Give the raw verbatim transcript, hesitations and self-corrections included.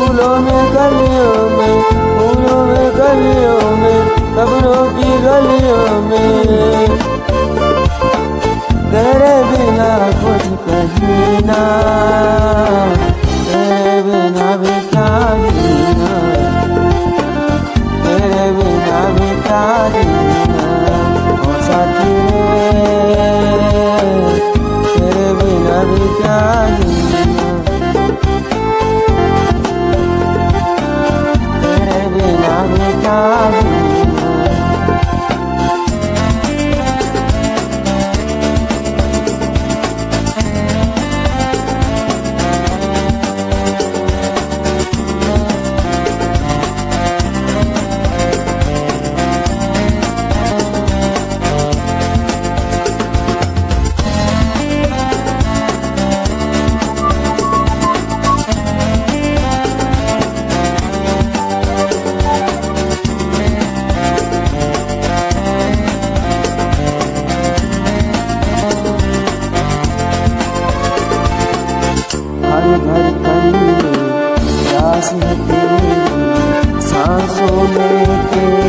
फूलों में कलियों में, फूलों में कलियों में, कब्रों की गलियों में, तेरे बिना कुछ कहीं ना, तेरे बिना भी क्या जीना, तेरे बिना भी क्या जीना, ओ साथी तेरे बिना भी क्या जीना, तेरे बिना भी क्या जीना। धड़कन में प्यास है तेरी, सांसों में तेरी